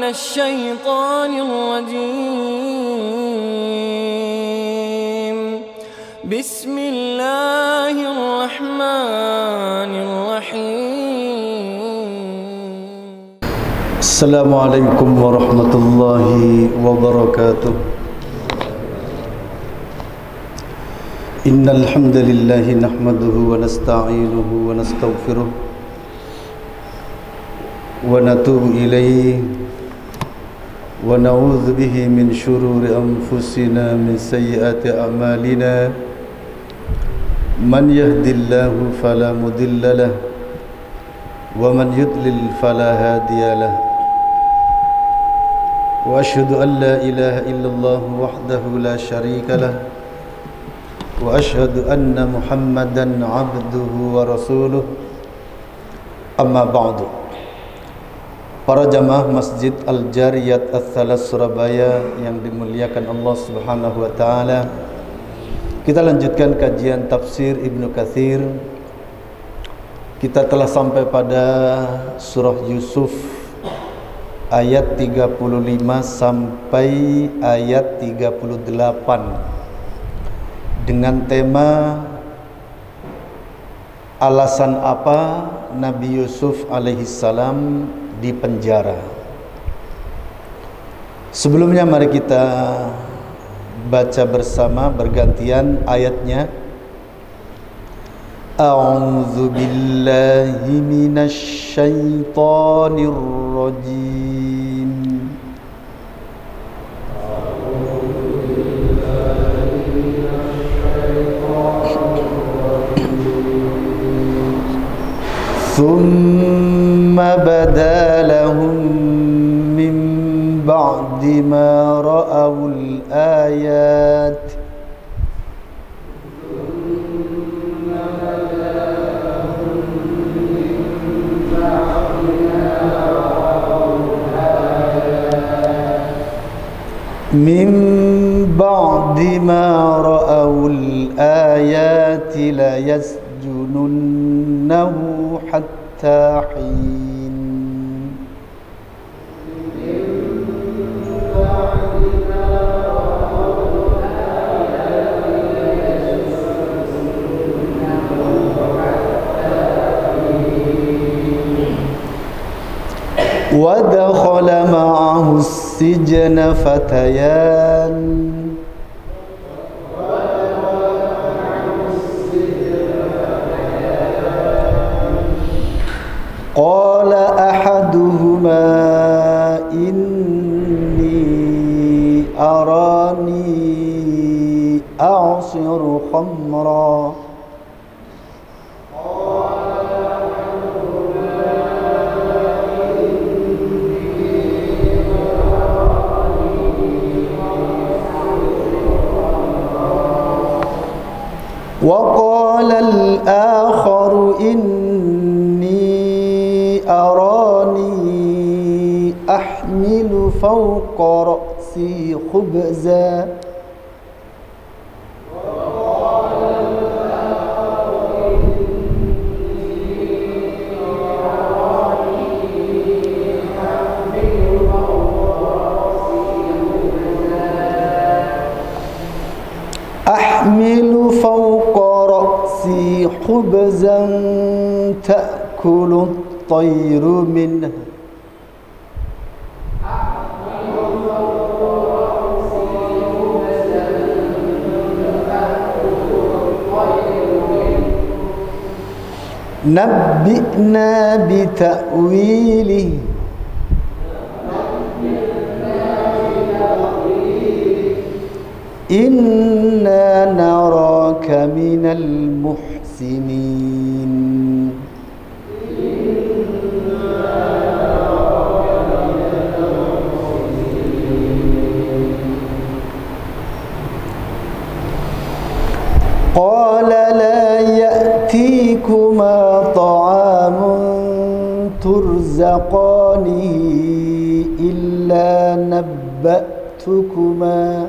الشيطان الرجيم. بسم الله الرحمن الرحيم. السلام عليكم ورحمة الله وبركاته. إن الحمد لله نحمده ونستعينه ونستغفره ونتوب إليه ونعوذ به من شرور أنفسنا من سيئات أعمالنا. من يهد الله فلا مضل له ومن يضلل فلا هادي له. وأشهد أن لا إله إلا الله وحده لا شريك له وأشهد أن محمدا عبده ورسوله. أما بعد. Para jamaah Masjid Al-Jariyat Ats-Tsalas Surabaya yang dimuliakan Allah Subhanahu wa taala, kita lanjutkan kajian tafsir Ibnu Katsir. Kita telah sampai pada surah Yusuf ayat 35 sampai ayat 38 dengan tema alasan apa Nabi Yusuf alaihissalam di penjara. Sebelumnya mari kita baca bersama bergantian ayatnya. A'udzu billahi minasy syaithanir rajim. Thumma bada lahum min ba'di ma ra'awul ayat min ba'di ma ra'awul ayat la yasjununnahu hatta hin. Wa dakhala ma'ahu as-sijna fatayan qala ahaduhuma inni arani a'siru khamra wa qala al-akharu inni arani ahmilu fawqa ra'si khubza ahmilu fawqa ra'si khubzan ta'kulu at-tayru minhu nabbi'na bi ta'wilihi inna naraka minal muhsinin. Qala la ya'tikuma ta'amun turzaqanihi illa nabba'tukuma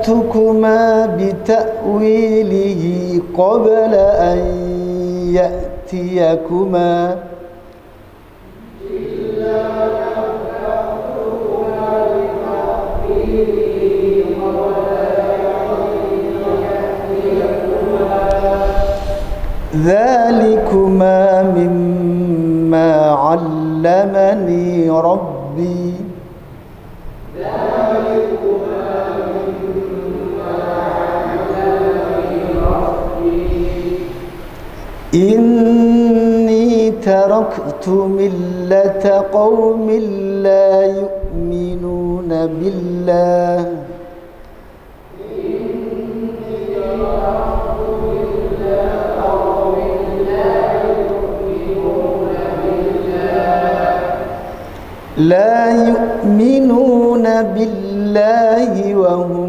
نبأتكما بتأويله قبل أن يأتيكما ذلكما مما علمني ربي إني تركت ملة قوم لا يؤمنون بالله وهم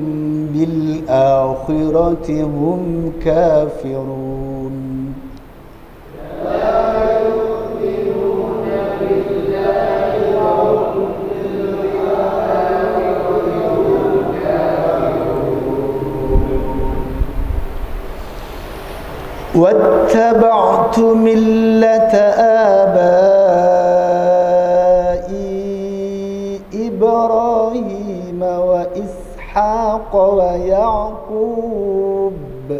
بالآخرة هم كافرون واتبعت ملة آبائي إبراهيم وإسحاق ويعقوب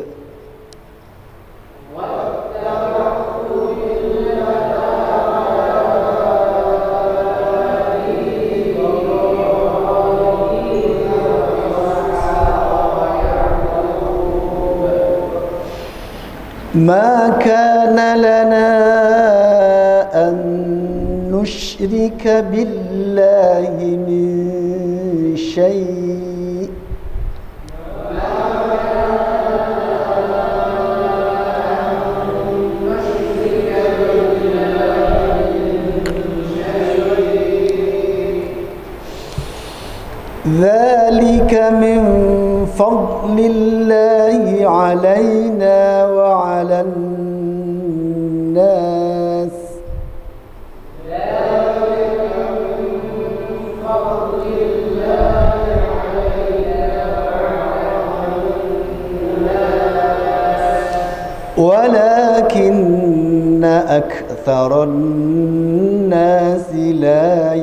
ما كان لنا أن نشرك بالله من شيء ذلك من فضل الله علينا وعلى الناس ولكن أكثر الناس لا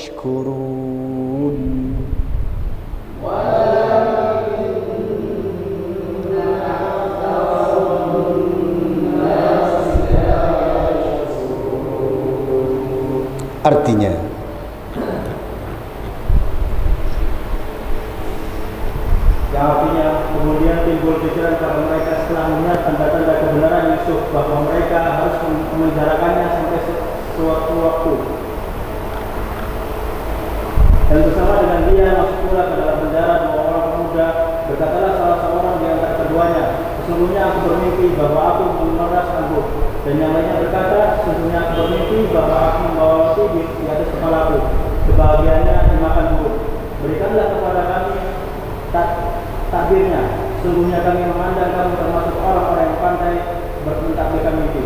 يشكرون Artinya kemudian timbul pikiran pada mereka setelah melihat tanda-tanda kebenaran Yusuf bahwa mereka harus memenjarakannya sampai sewaktu-waktu. Dan bersama dengan dia masuk pula ke dalam penjara dua orang pemuda. Berkatalah salah seorang di antara keduanya, sesungguhnya aku bermimpi bahwa aku memeras anggur. Dan yang lainnya berkata, sesungguhnya aku bermimpi bahwa aku membawa roti di atas kepalaku. Kebahagiaannya dimakan burung. Berikanlah kepada kami takdirnya. Sesungguhnya kami memandang kamu termasuk orang-orang yang pandai bermentadbirkan mimpi.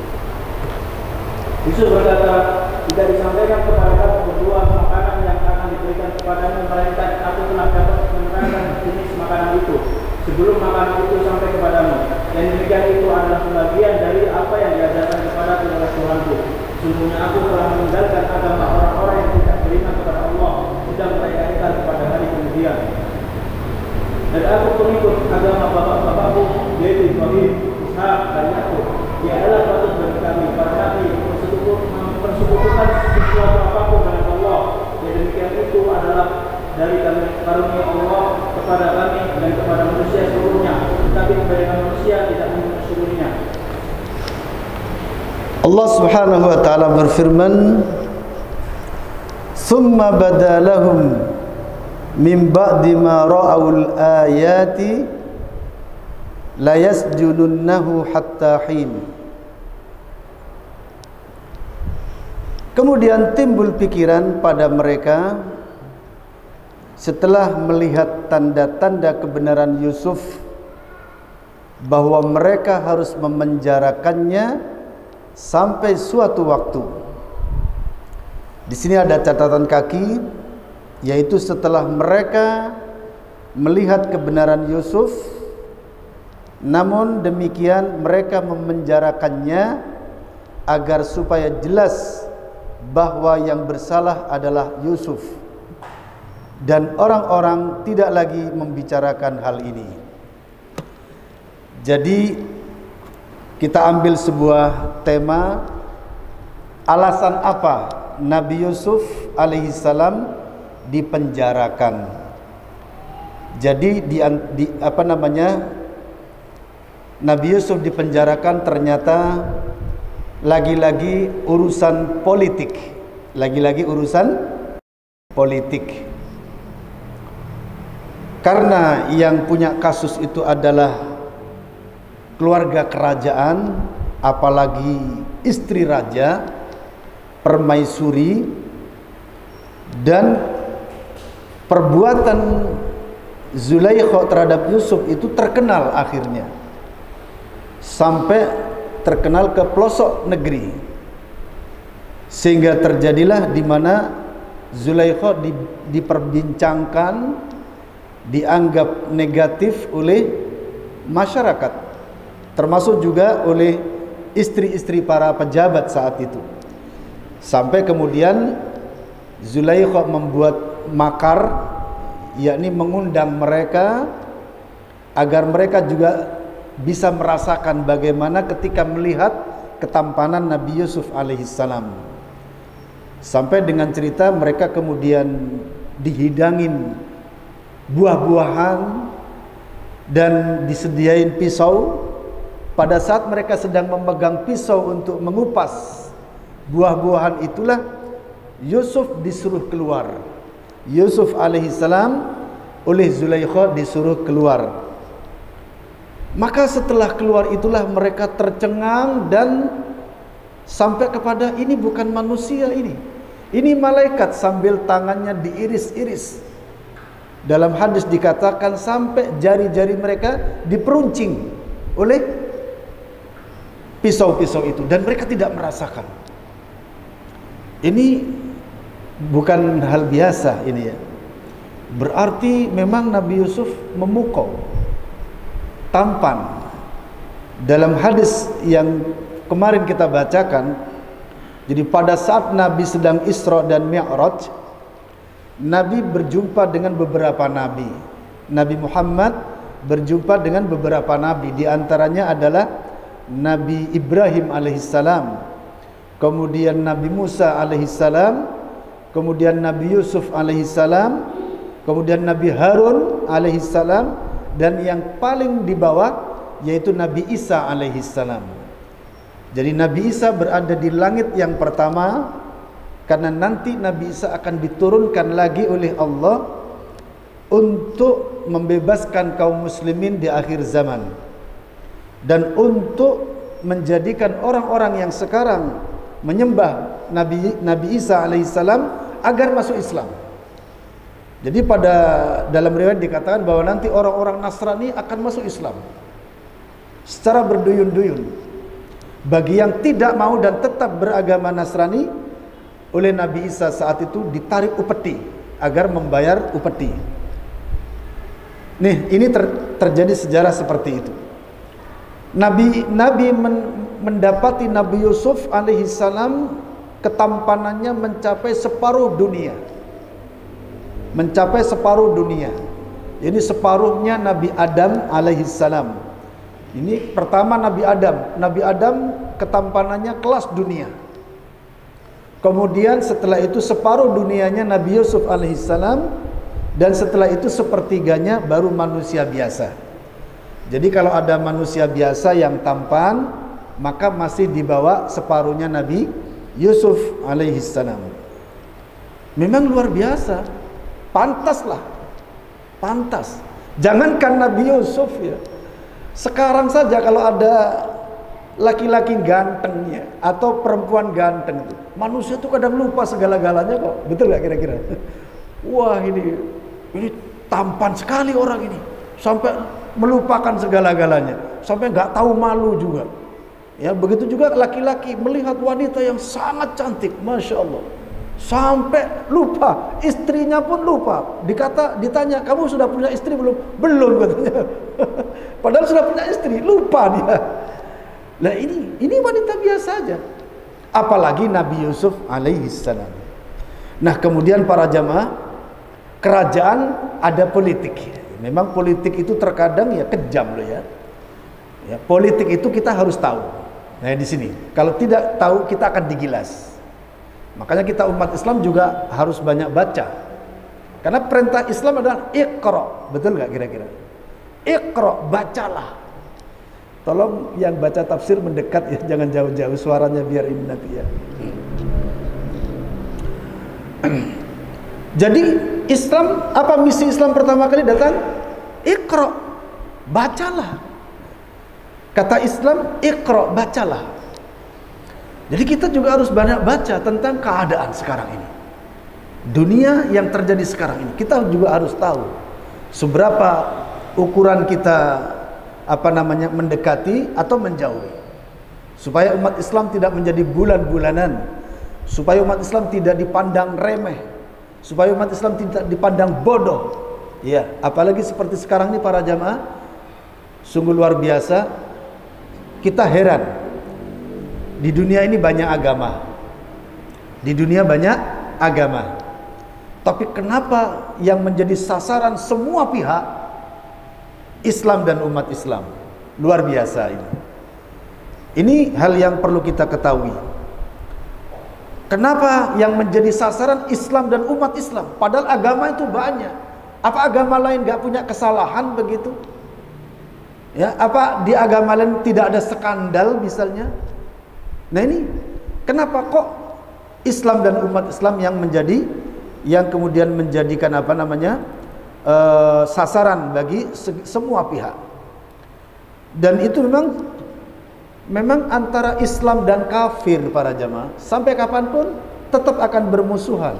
Yusuf berkata, tidak disampaikan kepada kamu berdua makanan yang akan diberikan kepadamu, melainkan aku telah dapat menerangkan jenis makanan itu sebelum makanan itu sampai kepadamu. Dan demikian itu adalah sebagian dari apa yang diajarkan kepadaku oleh Tuhanku. Sesungguhnya aku telah meninggalkan agama orang-orang yang tidak beriman kepada Allah, sedang mereka ingkar kepada hari kemudian. Dan aku pengikut agama bapak-bapakku, yaitu Ibrahim, Ishak, dan Yakub. Dia adalah patut bagi kami para nabi mempersekutukan sesuatu apapun dengan Allah. Dan demikian itu adalah dari karunia Allah kepada kami dan kepada manusia seluruhnya. Tetapi kebanyakan manusia tidak mensyukurinya. Allah Subhanahu wa taala berfirman, "Tsumma badalahum min ba'di ma ra'awul ayati la yasjudunnahu hatta hin." Kemudian timbul pikiran pada mereka setelah melihat tanda-tanda kebenaran Yusuf bahwa mereka harus memenjarakannya sampai suatu waktu. Di sini ada catatan kaki, yaitu setelah mereka melihat kebenaran Yusuf, namun demikian mereka memenjarakannya agar supaya jelas bahwa yang bersalah adalah Yusuf, dan orang-orang tidak lagi membicarakan hal ini. Jadi kita ambil sebuah tema, alasan apa Nabi Yusuf alaihissalam dipenjarakan. Jadi Nabi Yusuf dipenjarakan ternyata lagi-lagi urusan politik. Lagi-lagi urusan politik. Karena yang punya kasus itu adalah keluarga kerajaan, apalagi istri raja, permaisuri, dan perbuatan Zulaikha terhadap Yusuf itu terkenal akhirnya, sampai terkenal ke pelosok negeri, sehingga terjadilah di mana Zulaikha diperbincangkan, dianggap negatif oleh masyarakat, termasuk juga oleh istri-istri para pejabat saat itu. Sampai kemudian Zulaikha membuat makar, yakni mengundang mereka agar mereka juga bisa merasakan bagaimana ketika melihat ketampanan Nabi Yusuf alaihissalam. Sampai dengan cerita mereka kemudian dihidangin buah-buahan dan disediain pisau. Pada saat mereka sedang memegang pisau untuk mengupas buah-buahan itulah Yusuf disuruh keluar. Yusuf alaihissalam oleh Zulaikha disuruh keluar. Maka setelah keluar itulah mereka tercengang dan sampai kepada ini bukan manusia ini malaikat, sambil tangannya diiris-iris. Dalam hadis dikatakan sampai jari-jari mereka diperuncing oleh pisau-pisau itu dan mereka tidak merasakan. Ini bukan hal biasa ini ya. Berarti memang Nabi Yusuf memukau, tampan. Dalam hadis yang kemarin kita bacakan, jadi pada saat Nabi sedang Isra dan Mi'raj, Nabi berjumpa dengan beberapa nabi. Nabi Muhammad berjumpa dengan beberapa nabi. Di antaranya adalah Nabi Ibrahim alaihissalam, kemudian Nabi Musa alaihissalam, kemudian Nabi Yusuf alaihissalam, kemudian Nabi Harun alaihissalam, dan yang paling di bawah yaitu Nabi Isa alaihissalam. Jadi Nabi Isa berada di langit yang pertama, karena nanti Nabi Isa akan diturunkan lagi oleh Allah untuk membebaskan kaum muslimin di akhir zaman, dan untuk menjadikan orang-orang yang sekarang menyembah Nabi Isa alaihissalam agar masuk Islam. Jadi dalam riwayat dikatakan bahwa nanti orang-orang Nasrani akan masuk Islam secara berduyun-duyun. Bagi yang tidak mau dan tetap beragama Nasrani, oleh Nabi Isa saat itu ditarik upeti agar membayar upeti. Nih, ini terjadi sejarah seperti itu. Nabi mendapati Nabi Yusuf alaihissalam ketampanannya mencapai separuh dunia. Mencapai separuh dunia. Jadi separuhnya Nabi Adam alaihissalam. Ini pertama Nabi Adam. Nabi Adam ketampanannya kelas dunia. Kemudian setelah itu separuh dunianya Nabi Yusuf alaihissalam, dan setelah itu sepertiganya baru manusia biasa. Jadi kalau ada manusia biasa yang tampan, maka masih dibawa separuhnya Nabi Yusuf alaihissalam. Memang luar biasa, pantaslah, pantas. Jangankan Nabi Yusuf ya, sekarang saja kalau ada laki-laki gantengnya atau perempuan ganteng itu, manusia itu kadang lupa segala-galanya kok. Betul gak kira-kira? Wah ini tampan sekali orang ini, sampai melupakan segala-galanya, sampai nggak tahu malu juga. Ya begitu juga laki-laki melihat wanita yang sangat cantik, masya Allah, Sampai lupa, istrinya pun lupa. Ditanya, kamu sudah punya istri belum? Belum katanya. Padahal sudah punya istri, lupa dia. Nah ini wanita biasa aja. Apalagi Nabi Yusuf alaihissalam. Nah kemudian para jamaah, kerajaan ada politik. Memang politik itu terkadang ya kejam loh ya. Politik itu kita harus tahu. Nah di sini, kalau tidak tahu kita akan digilas. Makanya kita umat Islam juga harus banyak baca. Karena perintah Islam adalah iqra. Betul nggak kira-kira? Iqra, bacalah. Tolong yang baca tafsir mendekat ya, jangan jauh-jauh suaranya biar ini nanti ya. Jadi Islam, apa misi Islam pertama kali datang? Iqra, bacalah. Kata Islam, iqra, bacalah. Jadi kita juga harus banyak baca tentang keadaan sekarang ini. Dunia yang terjadi sekarang ini, kita juga harus tahu seberapa ukuran kita mendekati atau menjauhi. Supaya umat Islam tidak menjadi bulan-bulanan, supaya umat Islam tidak dipandang remeh, supaya umat Islam tidak dipandang bodoh. Ya, apalagi seperti sekarang ini para jamaah, sungguh luar biasa. Kita heran. Di dunia ini banyak agama. Di dunia banyak agama. Tapi kenapa yang menjadi sasaran semua pihak Islam dan umat Islam? Luar biasa ini. Ini hal yang perlu kita ketahui. Kenapa yang menjadi sasaran Islam dan umat Islam? Padahal agama itu banyak. Apa agama lain gak punya kesalahan begitu? Ya, apa di agama lain tidak ada skandal misalnya? Nah ini kenapa kok Islam dan umat Islam yang kemudian menjadikan sasaran bagi semua pihak. Dan itu memang antara Islam dan kafir para jamaah sampai kapanpun tetap akan bermusuhan.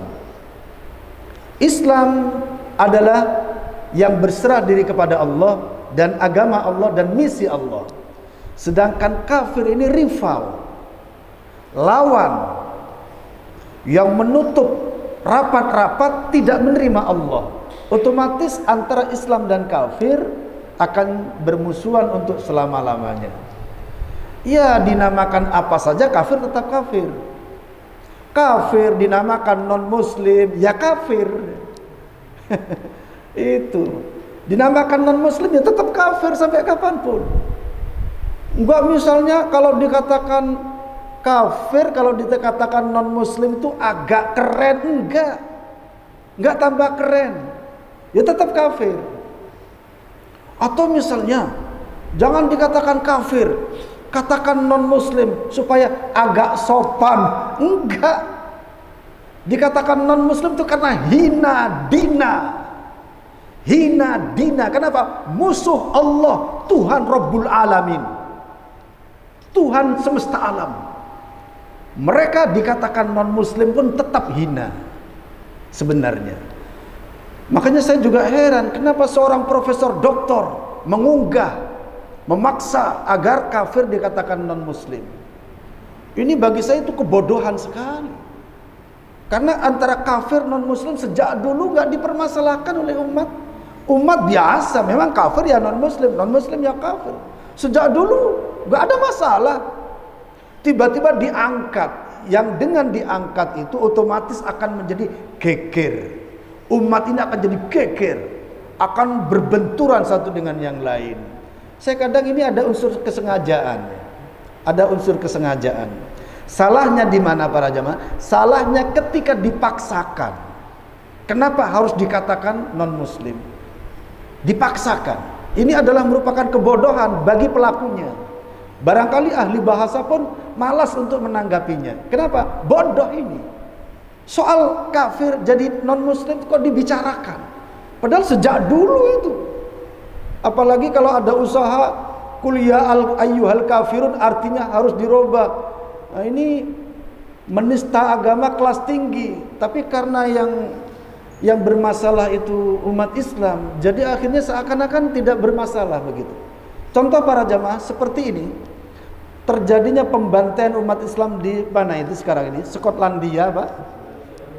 Islam adalah yang berserah diri kepada Allah dan agama Allah dan misi Allah. Sedangkan kafir ini rival, lawan yang menutup rapat-rapat tidak menerima Allah. Otomatis antara Islam dan kafir akan bermusuhan untuk selama-lamanya. Ya dinamakan apa saja kafir tetap kafir. Kafir dinamakan non-muslim ya kafir. Itu dinamakan non-muslim ya tetap kafir sampai kapanpun. Enggak misalnya kalau dikatakan kafir, kalau dikatakan non-muslim itu agak keren, enggak tambah keren, ya tetap kafir. Atau misalnya jangan dikatakan kafir, katakan non-muslim supaya agak sopan, enggak. Dikatakan non-muslim itu karena hina dina. Kenapa? Musuh Allah, Tuhan Rabbul Alamin, Tuhan semesta alam. Mereka dikatakan non-muslim pun tetap hina sebenarnya. Makanya saya juga heran kenapa seorang profesor doktor memaksa agar kafir dikatakan non-muslim. Ini bagi saya itu kebodohan sekali. Karena antara kafir non-muslim sejak dulu nggak dipermasalahkan oleh umat. Umat biasa, memang kafir ya non-muslim, non-muslim ya kafir. Sejak dulu nggak ada masalah. Tiba-tiba diangkat, yang dengan diangkat itu otomatis akan menjadi geger. Umat ini akan jadi geger, akan berbenturan satu dengan yang lain. Saya kadang ini ada unsur kesengajaan. Ada unsur kesengajaan. Salahnya di mana para jamaah? Salahnya ketika dipaksakan. Kenapa harus dikatakan non-muslim? Dipaksakan. Ini adalah merupakan kebodohan bagi pelakunya. Barangkali ahli bahasa pun malas untuk menanggapinya. Kenapa? Bodoh ini. Soal kafir jadi non-muslim kok dibicarakan? Padahal sejak dulu itu. Apalagi kalau ada usaha kuliah ayyuhal kafirun artinya harus dirubah. Nah, ini menista agama kelas tinggi. Tapi karena yang bermasalah itu umat Islam, jadi akhirnya seakan-akan tidak bermasalah begitu. Contoh para jamaah seperti ini, terjadinya pembantaian umat Islam di mana itu sekarang ini? Skotlandia, Pak.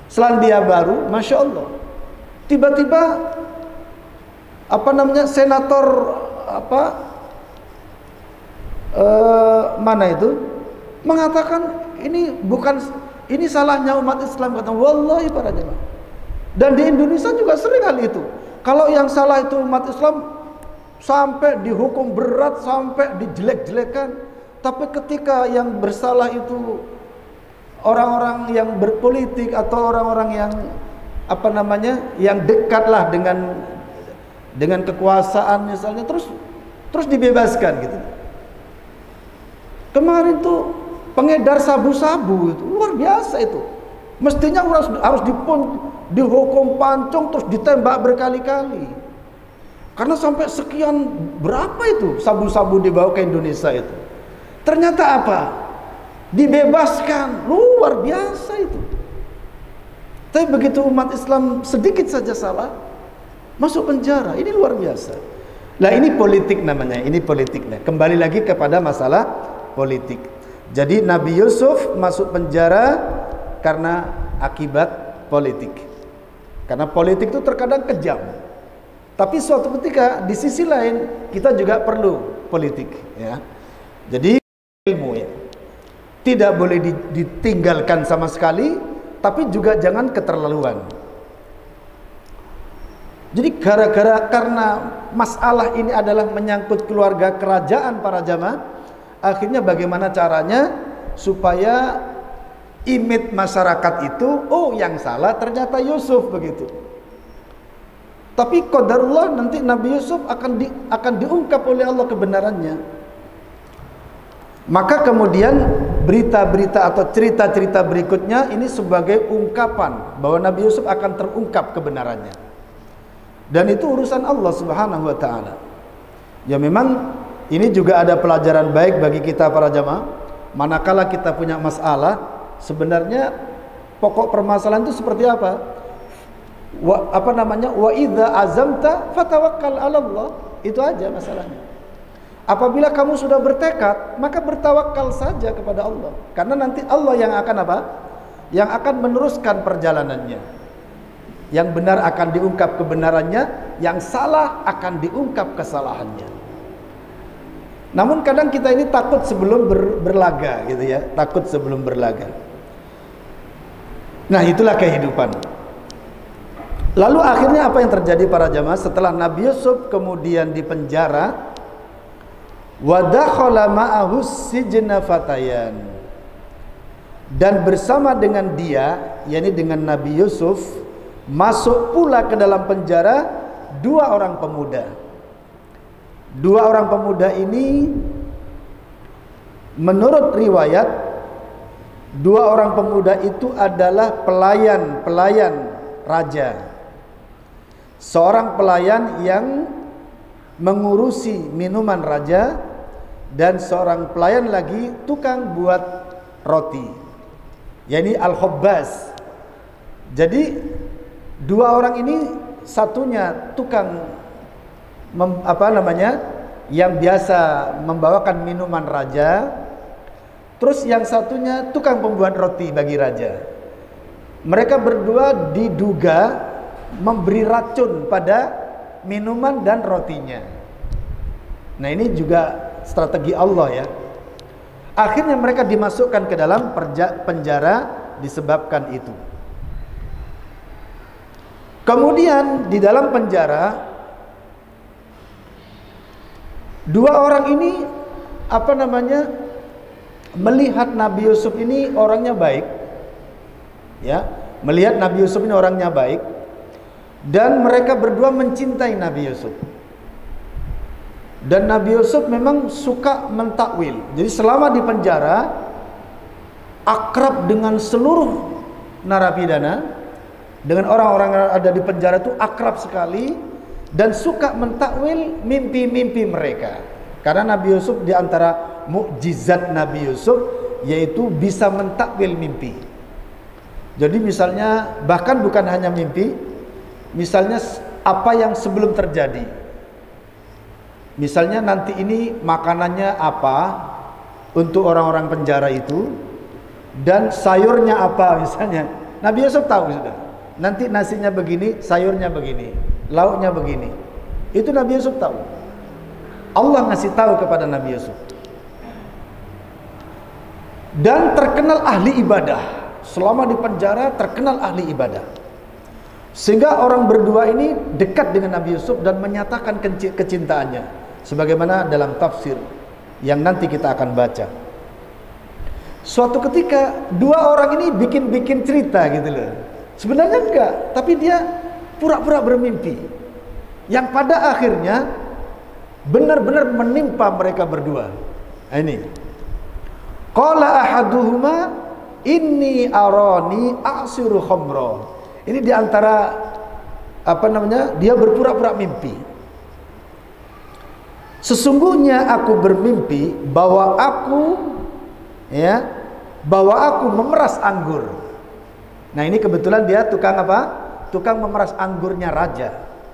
Selandia Baru, Masya Allah, tiba-tiba senator mana itu mengatakan ini salahnya umat Islam, kata wallahi para jemaah. Dan di Indonesia juga sering hal itu. Kalau yang salah itu umat Islam sampai dihukum berat, sampai dijelek-jelekan. Tapi ketika yang bersalah itu orang-orang yang berpolitik atau orang-orang yang yang dekatlah dengan kekuasaan misalnya, terus dibebaskan gitu. Kemarin tuh pengedar sabu-sabu itu luar biasa itu. Mestinya harus dihukum pancung terus ditembak berkali-kali. Karena sampai sekian berapa itu sabu-sabu dibawa ke Indonesia itu. Ternyata apa? Dibebaskan. Luar biasa itu. Tapi begitu umat Islam sedikit saja salah, masuk penjara. Ini luar biasa. Nah, ini politik namanya. Ini politiknya. Kembali lagi kepada masalah politik. Jadi Nabi Yusuf masuk penjara karena akibat politik. Karena politik itu terkadang kejam. Tapi suatu ketika di sisi lain kita juga perlu politik, ya. Jadi ilmu, ya, tidak boleh ditinggalkan sama sekali, tapi juga jangan keterlaluan. Jadi karena masalah ini adalah menyangkut keluarga kerajaan para jamaah, akhirnya bagaimana caranya supaya image masyarakat itu, oh yang salah ternyata Yusuf begitu. Tapi qadarullah nanti Nabi Yusuf akan diungkap oleh Allah kebenarannya. Maka kemudian berita-berita atau cerita-cerita berikutnya ini sebagai ungkapan bahwa Nabi Yusuf akan terungkap kebenarannya. Dan itu urusan Allah Subhanahu wa taala. Ya memang ini juga ada pelajaran baik bagi kita para jamaah. Manakala kita punya masalah, sebenarnya pokok permasalahan itu seperti apa? Wa idza azamta fatawakkal 'ala Allah. Itu aja masalahnya. Apabila kamu sudah bertekad, maka bertawakal saja kepada Allah. Karena nanti Allah yang akan apa? Yang akan meneruskan perjalanannya. Yang benar akan diungkap kebenarannya, yang salah akan diungkap kesalahannya. Namun kadang kita ini takut sebelum berlaga gitu ya, takut sebelum berlaga. Nah, itulah kehidupan. Lalu akhirnya apa yang terjadi para jamaah setelah Nabi Yusuf kemudian dipenjara? Wa dakhala ma'ahu sijna fatayan. Dan bersama dengan dia, yakni dengan Nabi Yusuf, masuk pula ke dalam penjara dua orang pemuda. Dua orang pemuda ini menurut riwayat, dua orang pemuda itu adalah pelayan raja. Seorang pelayan yang mengurusi minuman raja, dan seorang pelayan lagi tukang buat roti, yakni al-khabbaz. Jadi dua orang ini, satunya tukang yang biasa membawakan minuman raja, terus yang satunya tukang pembuat roti bagi raja. Mereka berdua diduga memberi racun pada minuman dan rotinya. Nah, ini juga strategi Allah ya. Akhirnya mereka dimasukkan ke dalam penjara disebabkan itu. Kemudian di dalam penjara dua orang ini melihat Nabi Yusuf ini orangnya baik. Ya, melihat Nabi Yusuf ini orangnya baik. Dan mereka berdua mencintai Nabi Yusuf. Dan Nabi Yusuf memang suka mentakwil. Jadi selama di penjara akrab dengan seluruh narapidana, dengan orang-orang yang ada di penjara itu akrab sekali, dan suka mentakwil mimpi-mimpi mereka. Karena Nabi Yusuf di antara mukjizat Nabi Yusuf yaitu bisa mentakwil mimpi. Jadi misalnya bahkan bukan hanya mimpi, misalnya apa yang sebelum terjadi. Misalnya nanti ini makanannya apa untuk orang-orang penjara itu, dan sayurnya apa misalnya. Nabi Yusuf tahu sudah. Nanti nasinya begini, sayurnya begini, lauknya begini. Itu Nabi Yusuf tahu. Allah ngasih tahu kepada Nabi Yusuf. Dan terkenal ahli ibadah. Selama di penjara terkenal ahli ibadah. Sehingga orang berdua ini dekat dengan Nabi Yusuf dan menyatakan kecintaannya. Sebagaimana dalam tafsir yang nanti kita akan baca. Suatu ketika dua orang ini bikin cerita gitu loh. Sebenarnya enggak, tapi dia pura-pura bermimpi. Yang pada akhirnya benar-benar menimpa mereka berdua. Nah, ini. Qala ahaduhuma inni arani a'siru khamra. Ini diantara dia berpura-pura mimpi. Sesungguhnya aku bermimpi bahwa aku memeras anggur. Nah, ini kebetulan dia tukang apa? Tukang memeras anggurnya raja.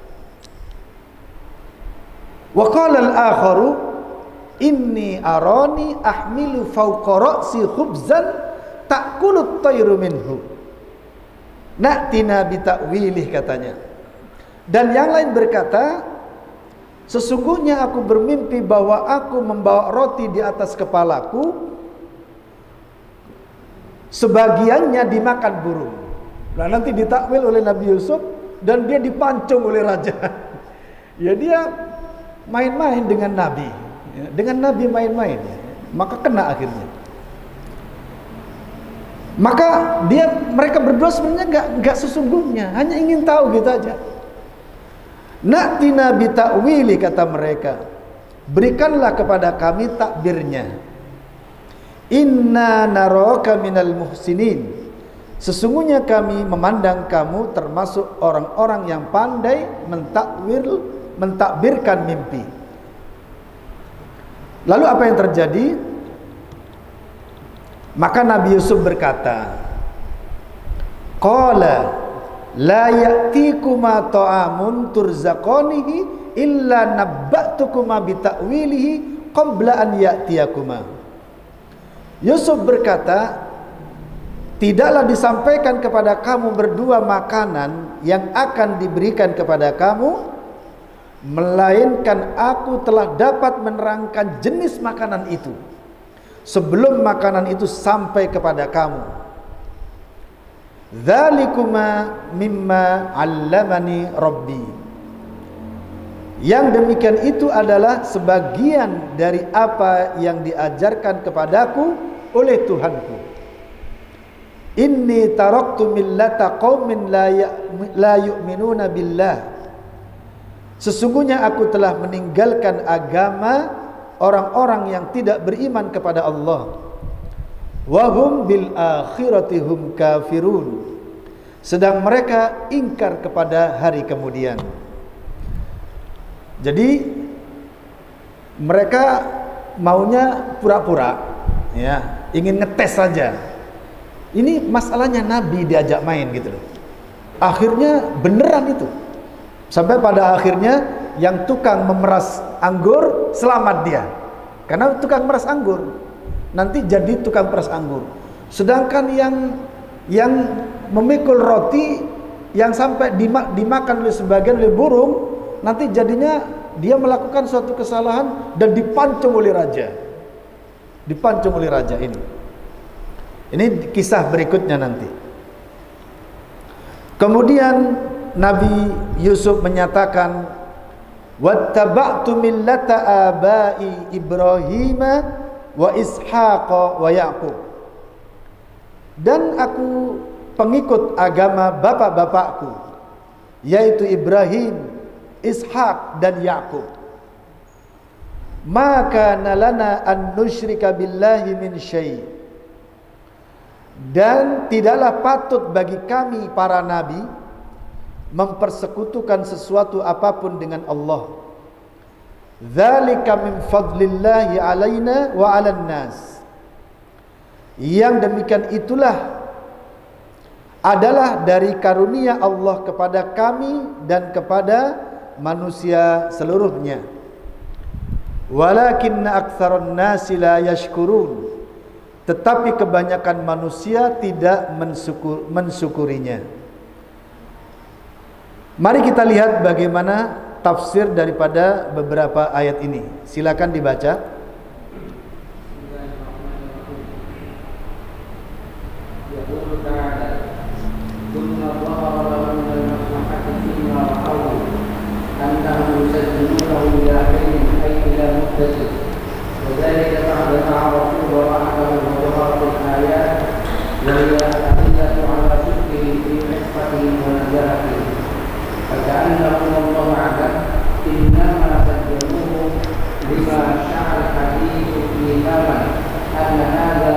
Wa qala al-akharu inni arani ahmilu fawqa ra'si khubzan ta'kulu at-tayru minhu. Na'tina bi ta'wilih, katanya. Dan yang lain berkata, sesungguhnya aku bermimpi bahwa aku membawa roti di atas kepalaku, sebagiannya dimakan burung. Nah, nanti ditakwil oleh Nabi Yusuf dan dia dipancung oleh raja. Ya, dia main-main dengan Nabi. Ya, dengan Nabi main-main. Maka kena akhirnya. Maka mereka berdua sebenarnya enggak sesungguhnya, hanya ingin tahu gitu aja. Na'tina bi ta'wili, kata mereka. Berikanlah kepada kami takbirnya. Inna naraka minal muhsinin. Sesungguhnya kami memandang kamu termasuk orang-orang yang pandai mentakbirkan mimpi. Lalu apa yang terjadi? Maka Nabi Yusuf berkata, Qala la ya'tikuma ta'amun turzaqanihi illa nabba'tukuma bita'wilihi qabla an ya'tiyakuma. Yusuf berkata, tidaklah disampaikan kepada kamu berdua makanan yang akan diberikan kepada kamu, melainkan aku telah dapat menerangkan jenis makanan itu sebelum makanan itu sampai kepada kamu. Dzalikuma mimma 'allamani Rabbi. Yang demikian itu adalah sebagian dari apa yang diajarkan kepadaku oleh Tuhanku. Inni taraktu millata qaumin la yu'minuna billah. Sesungguhnya aku telah meninggalkan agama orang-orang yang tidak beriman kepada Allah. Wahum bil akhirati hum kafirun. Sedang mereka ingkar kepada hari kemudian. Jadi mereka maunya pura-pura, ya, ingin ngetes saja. Ini masalahnya Nabi diajak main gitu loh. Akhirnya beneran itu. Sampai pada akhirnya yang tukang memeras anggur selamat dia. Karena tukang memeras anggur nanti jadi tukang peras anggur. Sedangkan yang memikul roti yang sampai dimakan oleh sebagian oleh burung, nanti jadinya dia melakukan suatu kesalahan dan dipancung oleh raja. Dipancung oleh raja ini. Ini kisah berikutnya nanti. Kemudian Nabi Yusuf menyatakan, wattaba'tu millata abai Ibrahim wa Ishaq wa Yaqub. Dan aku pengikut agama bapak-bapakku, yaitu Ibrahim, Ishaq dan Yaqub. Maka nalana an nusyrika billahi min syai'. Dan tidaklah patut bagi kami para nabi mempersekutukan sesuatu apapun dengan Allah. Dzalika min fadlillahi alaina wa 'alan nas. Yang demikian itulah adalah dari karunia Allah kepada kami dan kepada manusia seluruhnya. Walakinna aktsarun nasi la yashkurun. tetapi kebanyakan manusia tidak mensyukurinya. Mari kita lihat bagaimana tafsir daripada beberapa ayat ini. Silakan dibaca. وذلك بعدما عرفوا وراءه وظهرت الآيات وهي أدلة على صدقه في حفظه ونزاهته فكأنهم والله أعلم إنما سجلوه لما شاع الحديث إيهاما أن هذا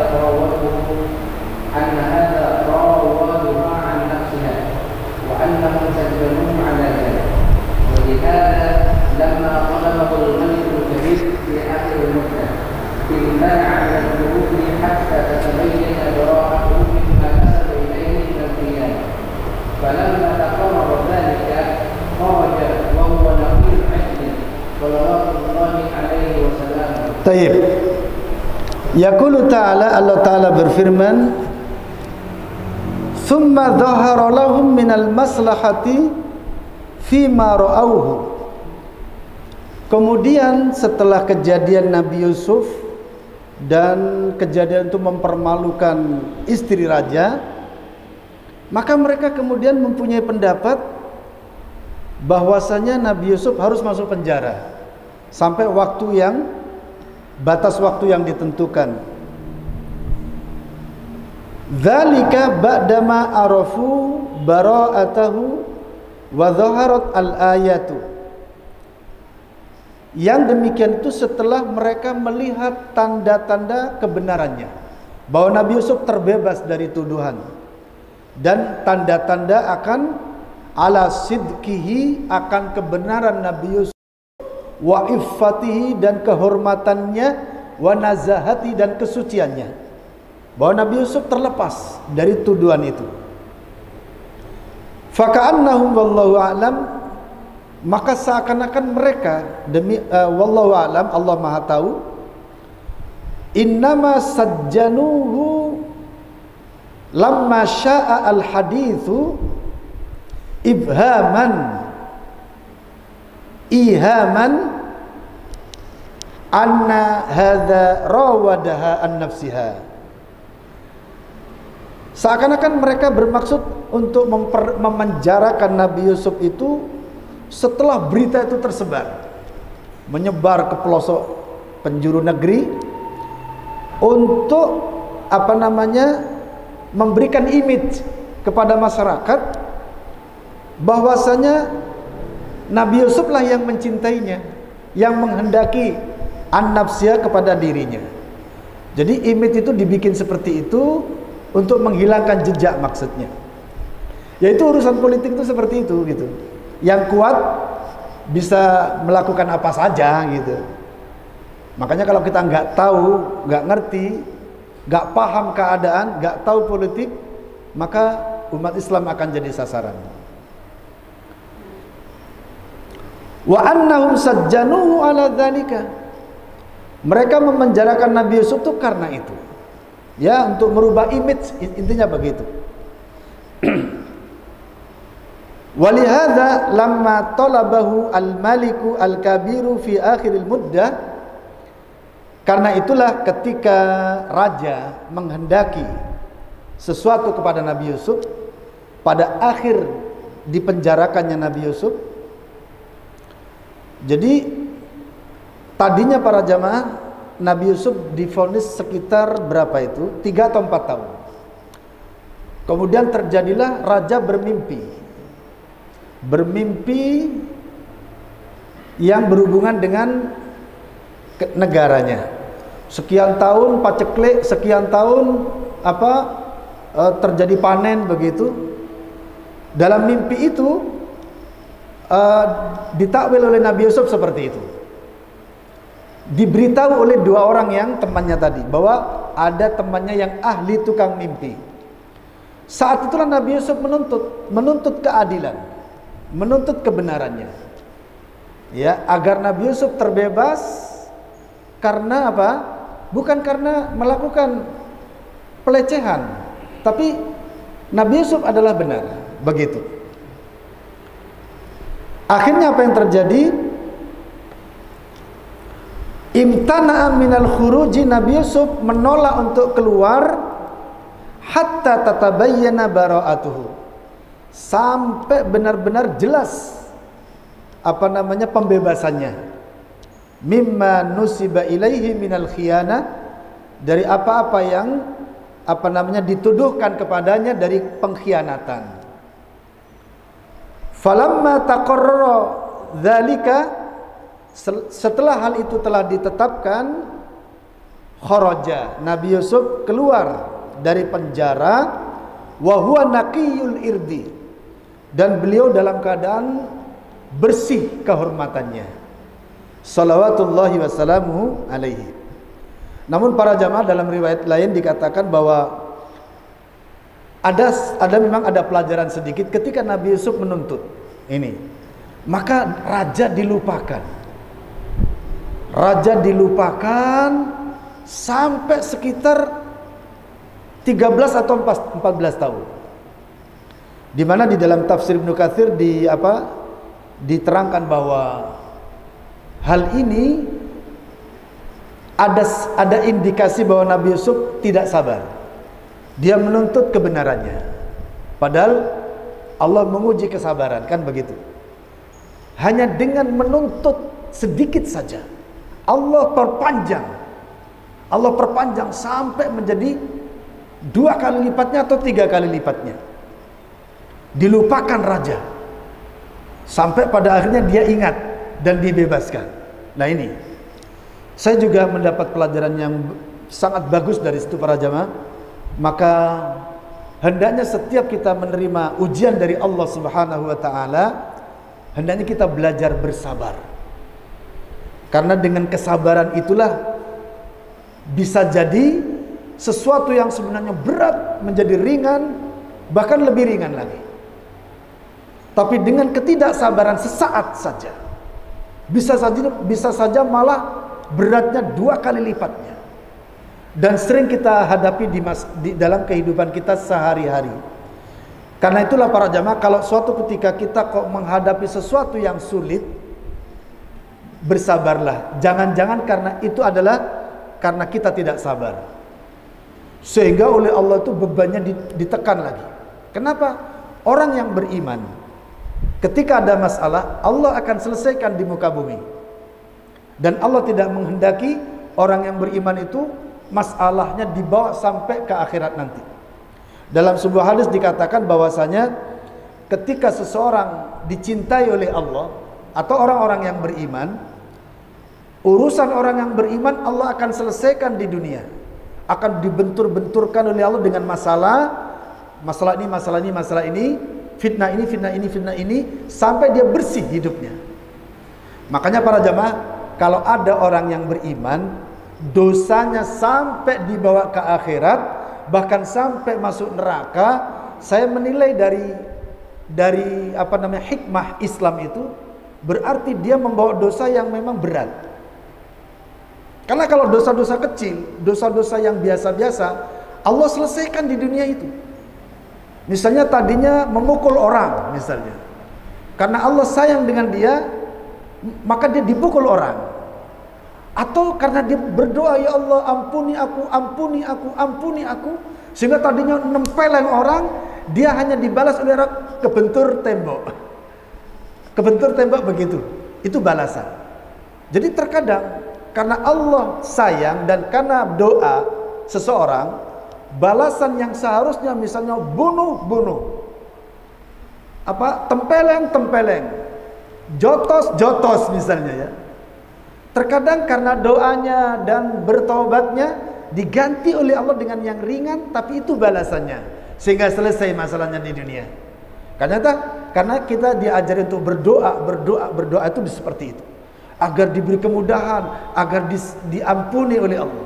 راودها عن نفسها وأنهم سجلوه على ذلك ولهذا لما طلبه الملك الكبير في آخر المدة امتنع من الخروج حتى تتبين براءته مما نسب إليه من القيامة فلما تقرر ذلك خرج وهو نقي العهد صلوات الله عليه وسلامه. Taib. Yaqulu ta'ala, Allah Ta'ala berfirman, "Tsumma dhahara lahum minal maslahati fima ra'auhu." Kemudian setelah kejadian Nabi Yusuf dan kejadian itu mempermalukan istri raja, maka mereka kemudian mempunyai pendapat bahwasanya Nabi Yusuf harus masuk penjara sampai batas waktu yang ditentukan. Dzalika ba'dama arafu bara'atahu wa dhaharat al-ayatu. Yang demikian itu setelah mereka melihat tanda-tanda kebenarannya, bahwa Nabi Yusuf terbebas dari tuduhan, dan tanda-tanda akan ala sidqihi, akan kebenaran Nabi Yusuf, wa iffatihi, dan kehormatannya, wa nazahati, dan kesuciannya, bahwa Nabi Yusuf terlepas dari tuduhan itu. Faka'annahum wallahu a'lam, maka seakan-akan mereka wallahu a'lam, Allah Maha tahu, innama sajjanuhu lamma sya'a al-hadithu ihaman anna hadha rawadaha an nafsiha. Seakan-akan mereka bermaksud untuk memenjarakan Nabi Yusuf itu setelah berita itu tersebar, menyebar ke pelosok penjuru negeri, untuk memberikan image kepada masyarakat bahwasanya Nabi Yusuf lah yang mencintainya, yang menghendaki an-nafsiyah kepada dirinya. Jadi image itu dibikin seperti itu untuk menghilangkan jejak, maksudnya. Yaitu urusan politik itu seperti itu gitu. Yang kuat bisa melakukan apa saja gitu. Makanya kalau kita nggak tahu, nggak ngerti, nggak paham keadaan, nggak tahu politik, maka umat Islam akan jadi sasaran. Wa annahum sajjanuhu ala dzalika. Mereka memenjarakan Nabi Yusuf itu karena itu. Ya, untuk merubah image, intinya begitu. Walihada lamma talabahu al-maliku al-kabiru fi akhiril muddah, karena itulah ketika raja menghendaki sesuatu kepada Nabi Yusuf pada akhir dipenjarakannya Nabi Yusuf. Jadi tadinya para jamaah, Nabi Yusuf divonis sekitar berapa itu? 3 atau 4 tahun. Kemudian terjadilah raja bermimpi yang berhubungan dengan negaranya. Sekian tahun paceklik, sekian tahun terjadi panen begitu. Dalam mimpi itu ditakwil oleh Nabi Yusuf seperti itu. Diberitahu oleh 2 orang yang temannya tadi bahwa ada temannya yang ahli tukang mimpi. Saat itulah Nabi Yusuf menuntut keadilan, menuntut kebenarannya, ya, agar Nabi Yusuf terbebas. Karena apa? Bukan karena melakukan pelecehan. Tapi Nabi Yusuf adalah benar, begitu. Akhirnya apa yang terjadi? Imtana'a minal khuruji, Nabi Yusuf menolak untuk keluar hatta tatabayyana bara'atuhu, sampai benar-benar jelas pembebasannya. Mimma nusiba ilaihi minal khiyana, dari apa-apa yang dituduhkan kepadanya dari pengkhianatan. Falamma taqarrara dzalika, setelah hal itu telah ditetapkan, kharaja, Nabi Yusuf keluar dari penjara, wa huwa naqiyul irdi, dan beliau dalam keadaan bersih kehormatannya, salawatullahi wassalamuhu alaihi. Namun para jamaah, dalam riwayat lain dikatakan bahwa memang ada pelajaran sedikit ketika Nabi Yusuf menuntut ini, maka raja dilupakan sampai sekitar 13 atau 14 tahun. Di mana di dalam tafsir Ibnu Katsir diterangkan bahwa hal ini ada indikasi bahwa Nabi Yusuf tidak sabar. Dia menuntut kebenarannya, padahal Allah menguji kesabaran, kan begitu. Hanya dengan menuntut sedikit saja, Allah perpanjang sampai menjadi 2 kali lipatnya atau 3 kali lipatnya. Dilupakan raja sampai pada akhirnya dia ingat dan dibebaskan. Nah, ini saya juga mendapat pelajaran yang sangat bagus dari situ para jamaah. Maka hendaknya setiap kita menerima ujian dari Allah Subhanahu wa taala, hendaknya kita belajar bersabar. Karena dengan kesabaran itulah bisa jadi sesuatu yang sebenarnya berat menjadi ringan, bahkan lebih ringan lagi. Tapi dengan ketidaksabaran sesaat saja, bisa saja malah beratnya 2 kali lipatnya. Dan sering kita hadapi di dalam kehidupan kita sehari-hari. Karena itulah para jamaah, kalau suatu ketika kita kok menghadapi sesuatu yang sulit, bersabarlah. Jangan-jangan karena itu adalah karena kita tidak sabar, sehingga oleh Allah itu bebannya ditekan lagi. Kenapa? Orang yang beriman, ketika ada masalah, Allah akan selesaikan di muka bumi. Dan Allah tidak menghendaki orang yang beriman itu masalahnya dibawa sampai ke akhirat nanti. Dalam sebuah hadis dikatakan bahwasanya ketika seseorang dicintai oleh Allah atau orang-orang yang beriman, urusan orang yang beriman Allah akan selesaikan di dunia. Akan dibentur-benturkan oleh Allah dengan masalah ini, fitnah ini sampai dia bersih hidupnya. Makanya para jamaah, kalau ada orang yang beriman, dosanya sampai dibawa ke akhirat, bahkan sampai masuk neraka, saya menilai dari hikmah Islam itu, berarti dia membawa dosa yang memang berat. Karena kalau dosa-dosa kecil, dosa-dosa yang biasa-biasa, Allah selesaikan di dunia itu. Misalnya tadinya memukul orang, misalnya, karena Allah sayang dengan dia, maka dia dipukul orang. Atau karena dia berdoa, ya Allah ampuni aku, sehingga tadinya nempeleng orang, dia hanya dibalas oleh orang kebentur tembok begitu. Itu balasan. Jadi terkadang karena Allah sayang dan karena doa seseorang, balasan yang seharusnya misalnya bunuh, tempeleng, jotos misalnya ya. Terkadang karena doanya dan bertaubatnya diganti oleh Allah dengan yang ringan, tapi itu balasannya, sehingga selesai masalahnya di dunia. Karena kita diajari untuk berdoa itu seperti itu, agar diberi kemudahan, agar diampuni oleh Allah.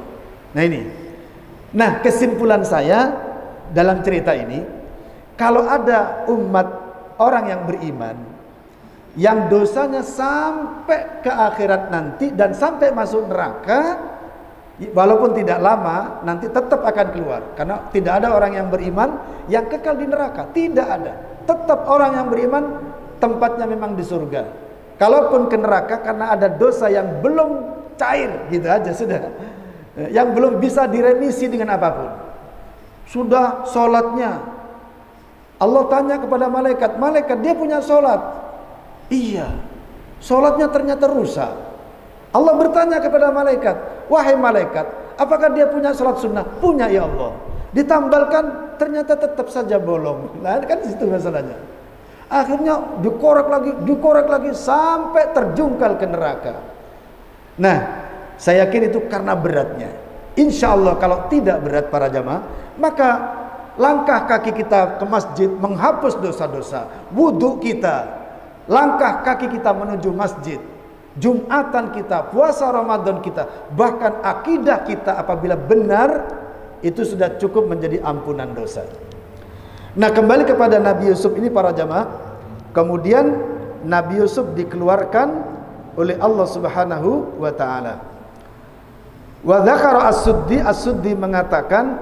Nah, kesimpulan saya dalam cerita ini, kalau ada umat orang yang beriman yang dosanya sampai ke akhirat nanti dan sampai masuk neraka, Walaupun tidak lama, nanti tetap akan keluar. Karena tidak ada orang yang beriman yang kekal di neraka. Tidak ada. Tetap orang yang beriman tempatnya memang di surga. Kalaupun ke neraka karena ada dosa yang belum cair, gitu aja sudah. Yang belum bisa diremisi dengan apapun. Sudah sholatnya, Allah tanya kepada malaikat, malaikat dia punya sholat. Iya, sholatnya ternyata rusak. Allah bertanya kepada malaikat, wahai malaikat, apakah dia punya sholat sunnah? Punya ya Allah. Ditambalkan, ternyata tetap saja bolong. Nah kan situ masalahnya. Akhirnya dikorek lagi sampai terjungkal ke neraka. Nah, saya yakin itu karena beratnya. Insya Allah kalau tidak berat para jamaah, maka langkah kaki kita ke masjid menghapus dosa-dosa, wudhu kita, langkah kaki kita menuju masjid, Jumatan kita, puasa Ramadan kita, bahkan akidah kita apabila benar, itu sudah cukup menjadi ampunan dosa. Nah, kembali kepada Nabi Yusuf ini para jamaah. Kemudian Nabi Yusuf dikeluarkan oleh Allah Subhanahu wa taala. Wa dzakara As-Suddi mengatakan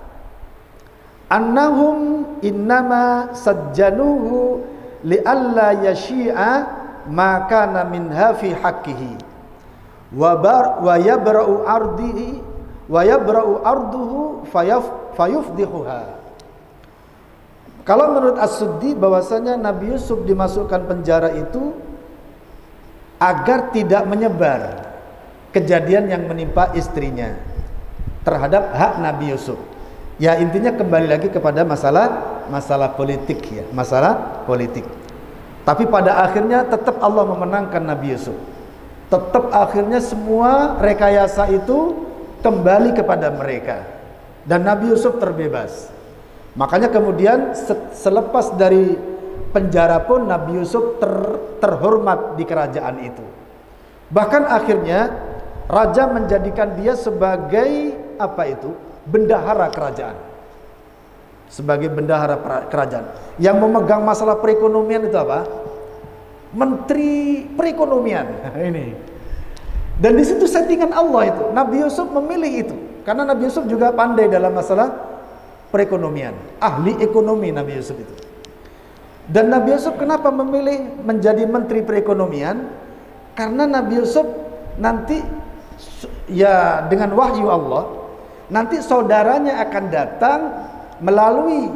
annahum innama sajjanuhu li alla yashi'a ma kana minha fi haqqihi wa yabra'u ardihi wa yabra'u arduhu fayufdihuha. Kalau menurut As-Suddi bahwasanya Nabi Yusuf dimasukkan penjara itu agar tidak menyebar kejadian yang menimpa istrinya terhadap hak Nabi Yusuf. Ya intinya kembali lagi kepada masalah politik ya, masalah politik. Tapi pada akhirnya tetap Allah memenangkan Nabi Yusuf. Tetap akhirnya semua rekayasa itu kembali kepada mereka dan Nabi Yusuf terbebas. Makanya kemudian selepas dari penjara pun Nabi Yusuf terhormat di kerajaan itu. Bahkan akhirnya raja menjadikan dia sebagai bendahara kerajaan. Sebagai bendahara kerajaan. Yang memegang masalah perekonomian itu apa? Menteri perekonomian. Ini. Dan di situ settingan Allah itu. Nabi Yusuf memilih itu. Karena Nabi Yusuf juga pandai dalam masalah perekonomian, ahli ekonomi Nabi Yusuf itu. Dan Nabi Yusuf kenapa memilih menjadi menteri perekonomian? Karena Nabi Yusuf nanti ya dengan wahyu Allah, nanti saudaranya akan datang melalui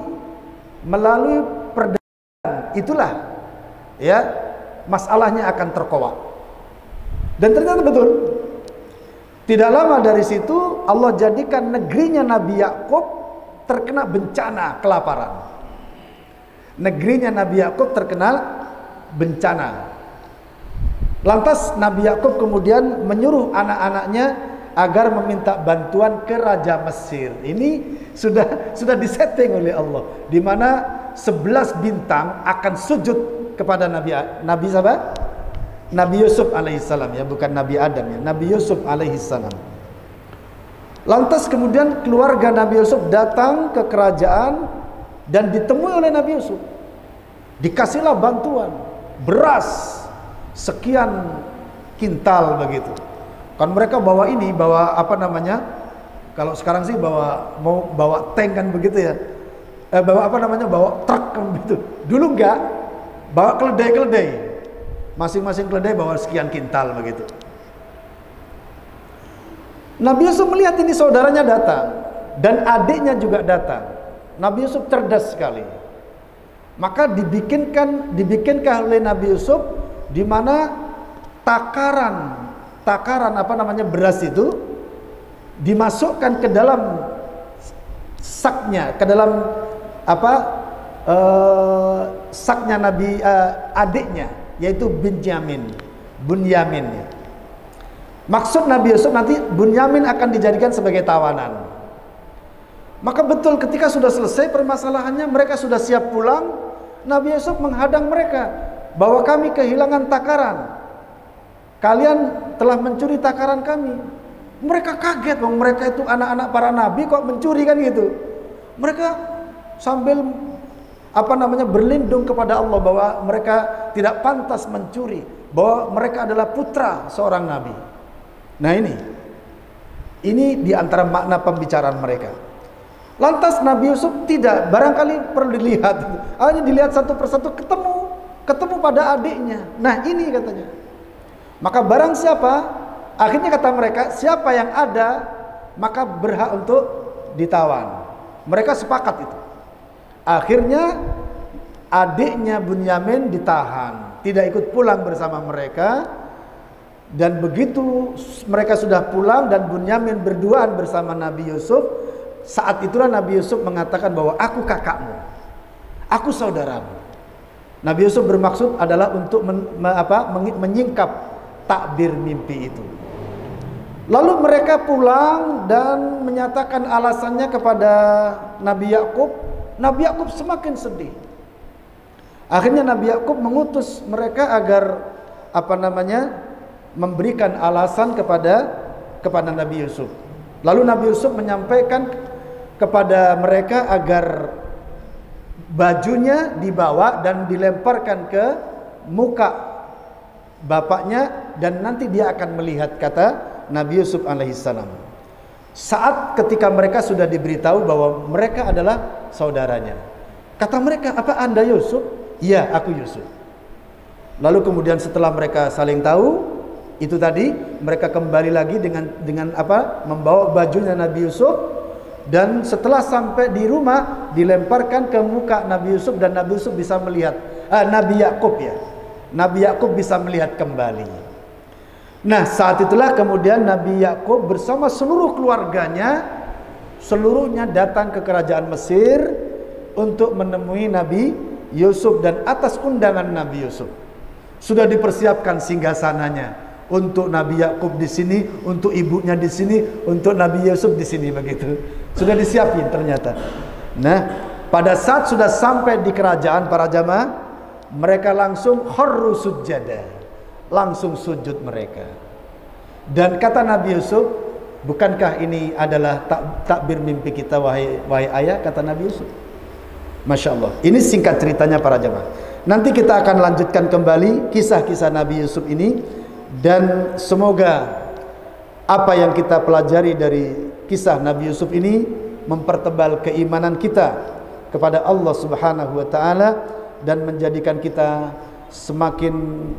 perdagangan. Itulah ya masalahnya akan terkoyak. Dan ternyata betul. Tidak lama dari situ Allah jadikan negerinya Nabi Yakub terkena bencana kelaparan. Negerinya Nabi Yakub terkena bencana. Lantas Nabi Yakub kemudian menyuruh anak-anaknya agar meminta bantuan ke Raja Mesir. Ini sudah disetting oleh Allah, di mana 11 bintang akan sujud kepada Nabi siapa? Nabi Yusuf alaihissalam ya, bukan Nabi Adam ya, Nabi Yusuf alaihissalam. Lantas kemudian keluarga Nabi Yusuf datang ke kerajaan dan ditemui oleh Nabi Yusuf. Dikasihlah bantuan beras sekian kintal begitu. Kan mereka bawa kalau sekarang sih mau bawa tank kan begitu ya. Bawa truk kan begitu. Dulu enggak, bawa keledai. Masing-masing keledai bawa sekian kintal begitu. Nabi Yusuf melihat ini saudaranya datang dan adiknya juga datang. Nabi Yusuf cerdas sekali. Maka dibikinkan oleh Nabi Yusuf di mana takaran beras itu dimasukkan ke dalam saknya, ke dalam saknya Nabi adiknya, yaitu Bunyamin. Maksud Nabi Yusuf nanti Bunyamin akan dijadikan sebagai tawanan. Maka betul ketika sudah selesai permasalahannya, mereka sudah siap pulang, Nabi Yusuf menghadang mereka bahwa kami kehilangan takaran. Kalian telah mencuri takaran kami. Mereka kaget, mereka itu anak-anak para nabi kok mencuri kan gitu. Mereka sambil berlindung kepada Allah bahwa mereka tidak pantas mencuri, bahwa mereka adalah putra seorang nabi. Nah ini Ini di antara makna pembicaraan mereka. Lantas Nabi Yusuf tidak, barangkali perlu dilihat. Hanya dilihat satu persatu, ketemu pada adiknya. Nah ini katanya. Maka barang siapa, akhirnya kata mereka, siapa yang ada maka berhak untuk ditawan. Mereka sepakat itu. Akhirnya adiknya Bunyamin ditahan, tidak ikut pulang bersama mereka. Dan begitu mereka sudah pulang dan Bunyamin berduaan bersama Nabi Yusuf, saat itulah Nabi Yusuf mengatakan bahwa aku kakakmu, aku saudaramu. Nabi Yusuf bermaksud adalah untuk menyingkap takbir mimpi itu. Lalu mereka pulang dan menyatakan alasannya kepada Nabi Yakub. Nabi Yakub semakin sedih. Akhirnya Nabi Yakub mengutus mereka agar memberikan alasan kepada Nabi Yusuf. Lalu Nabi Yusuf menyampaikan kepada mereka agar bajunya dibawa dan dilemparkan ke muka bapaknya dan nanti dia akan melihat, kata Nabi Yusuf alaihissalam. Saat ketika mereka sudah diberitahu bahwa mereka adalah saudaranya, kata mereka, apa Anda Yusuf? Iya, aku Yusuf. Lalu kemudian setelah mereka saling tahu, itu tadi mereka kembali lagi dengan membawa bajunya Nabi Yusuf, dan setelah sampai di rumah dilemparkan ke muka Nabi Yusuf dan Nabi Yusuf bisa melihat, Nabi Yakub bisa melihat kembali. Nah saat itulah kemudian Nabi Yakub bersama seluruh keluarganya, seluruhnya datang ke kerajaan Mesir untuk menemui Nabi Yusuf, dan atas undangan Nabi Yusuf sudah dipersiapkan singgasananya. Untuk Nabi Yakub di sini, untuk ibunya di sini, untuk Nabi Yusuf di sini, begitu. Sudah disiapin ternyata. Nah, pada saat sudah sampai di kerajaan para jamaah, mereka langsung kharru sujada, langsung sujud mereka. Dan kata Nabi Yusuf, bukankah ini adalah takbir mimpi kita wahai ayah, kata Nabi Yusuf. Masya Allah. Ini singkat ceritanya para jamaah. Nanti kita akan lanjutkan kembali kisah-kisah Nabi Yusuf ini. Dan semoga apa yang kita pelajari dari kisah Nabi Yusuf ini mempertebal keimanan kita kepada Allah Subhanahu wa taala dan menjadikan kita semakin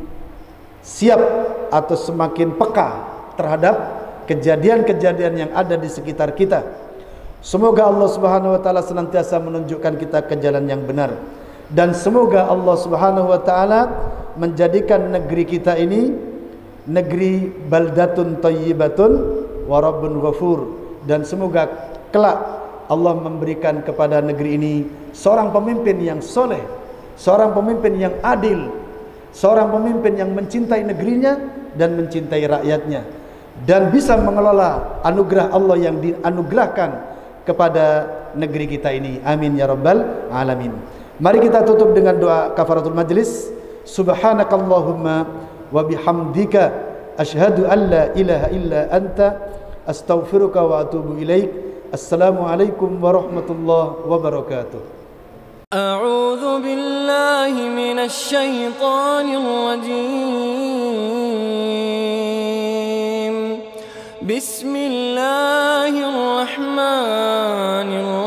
siap atau semakin peka terhadap kejadian-kejadian yang ada di sekitar kita. Semoga Allah Subhanahu wa taala senantiasa menunjukkan kita ke jalan yang benar, dan semoga Allah Subhanahu wa taala menjadikan negeri kita ini negeri baldatun thayyibatun wa rabbun ghafur, dan semoga kelak Allah memberikan kepada negeri ini seorang pemimpin yang soleh, seorang pemimpin yang adil, seorang pemimpin yang mencintai negerinya dan mencintai rakyatnya, dan bisa mengelola anugerah Allah yang dianugerahkan kepada negeri kita ini. Amin ya rabbal alamin. Mari kita tutup dengan doa kafaratul majlis. Subhanakallahumma wa bihamdika asyhadu an la ilaha illa anta astaghfiruka wa atubu ilaik. Assalamu alaikum warahmatullahi wabarakatuh. A'udzu billahi minasy syaithanir rajim. Bismillahirrahmanirrahim.